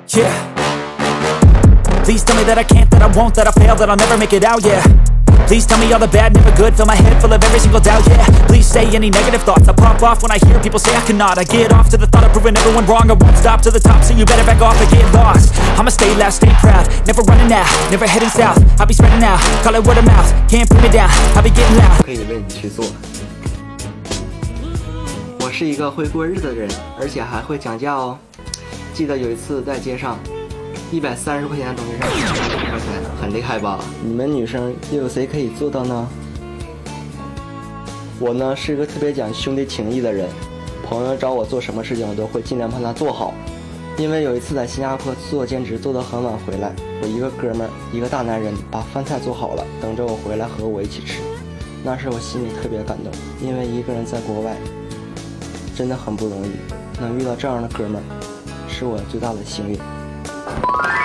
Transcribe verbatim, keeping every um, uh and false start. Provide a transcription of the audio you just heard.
Yeah. Please tell me that I can't, that I won't, that I fail, that I'll never make it out, yeah. Please tell me all the bad, never good, fill my head full of every single doubt, yeah. Please say any negative thoughts, I pop off when I hear people say I cannot. I get off to the thought of proving everyone wrong, I won't stop to the top, so you better back off and get lost. I'ma stay loud, stay proud, never running out, never heading south. I'll be spreading out, call it word of mouth, can't put me down, I'll be getting loud. 可以为你去做。我是一个会过日子的人，而且还会讲价哦。记得有一次在街上，一百三十块钱的东西让我十块钱，很厉害吧？你们女生又有谁可以做到呢？我呢是一个特别讲兄弟情谊的人，朋友找我做什么事情，我都会尽量帮他做好。因为有一次在新加坡做兼职，做得很晚回来，我一个哥们儿，一个大男人，把饭菜做好了，等着我回来和我一起吃。那时我心里特别感动，因为一个人在国外真的很不容易，能遇到这样的哥们儿，是我最大的幸运。